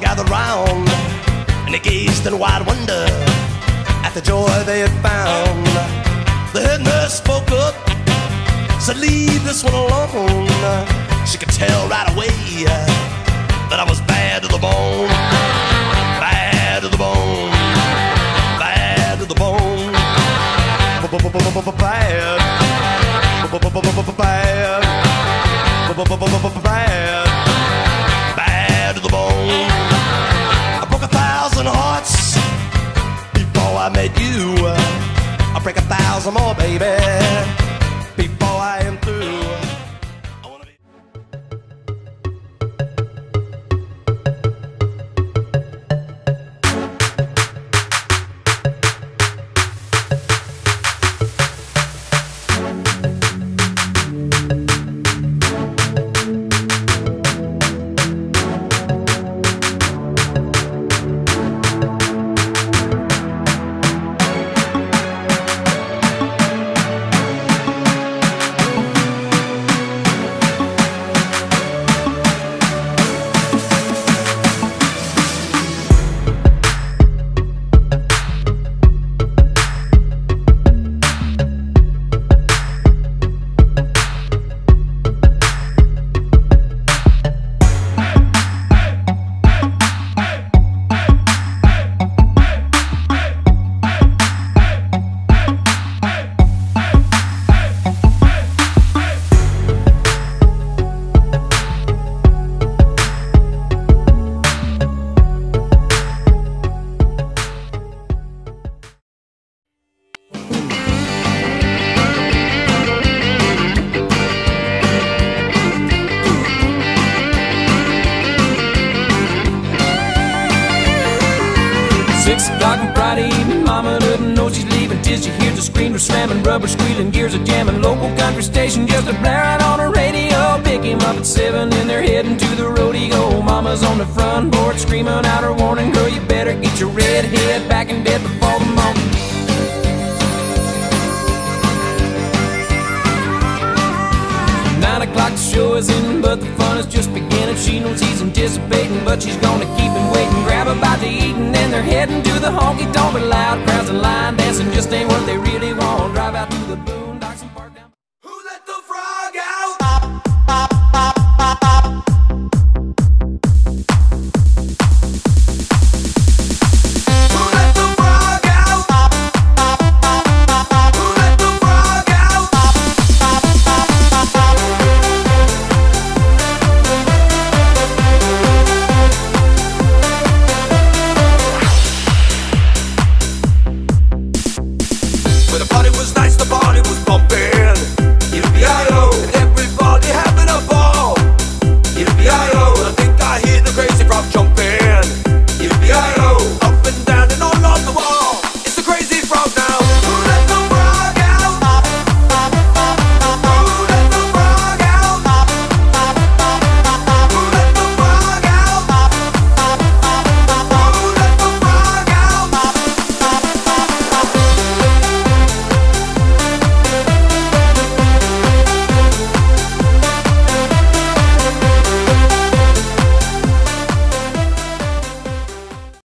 gathered round, and they gazed in wide wonder at the joy they had found. The head nurse spoke up, said, "Leave this one alone." She could tell right away that I was bad to the bone, bad to the bone, bad to the bone, bad, bad, bad to the bone. I broke 1,000 hearts before I met you. I'll break 1,000 more, baby, before I am through. O'clock on Friday evening, mama doesn't know she's leaving till she hears the screamer slamming, rubber squealing, gears are jamming. Local country station just a blaring on the radio. Pick him up at 7 and they're heading to the rodeo. Mama's on the front porch screaming out her warning, girl, you better get your red head back in bed before the morning. The show is in, but the fun is just beginning. She knows he's anticipating, but she's gonna keep him waiting. Grab a bite to eat and then they're heading to the honky tonk. Loud crowds and line dancing just ain't what they really want. Drive out to the boom.